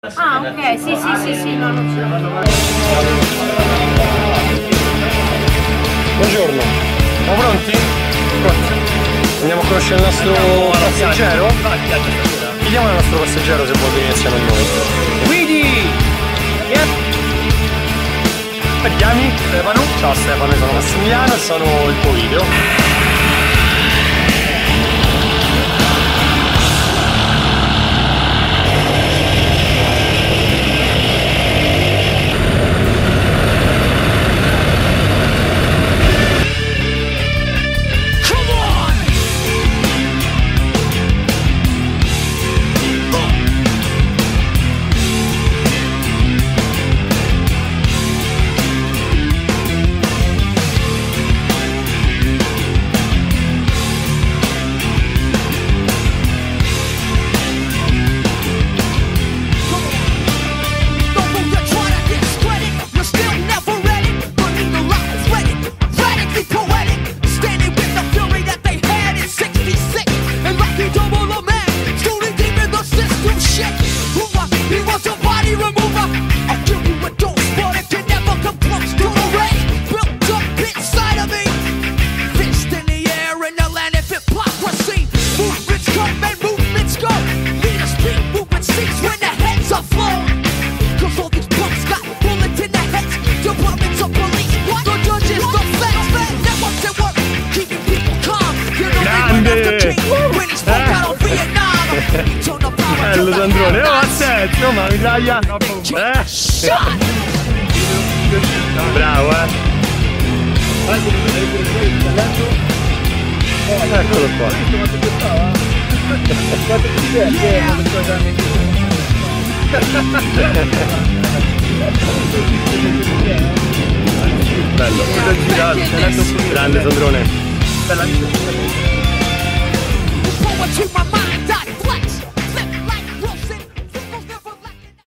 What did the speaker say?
Ah, ok, sì, no, non so. Buongiorno, siamo pronti? Pronti. Andiamo a conoscere il nostro passeggero? Chiediamo al nostro passeggero se vuol venire insieme a noi. Guidi! Ti chiami? Stefano. Ciao Stefano, io sono Massimiliano e sono il tuo video. Bello Sandrone, oh assetto, ma mitraglia! Bravo, Eccolo qua. Bello, grande Sandrone. Bella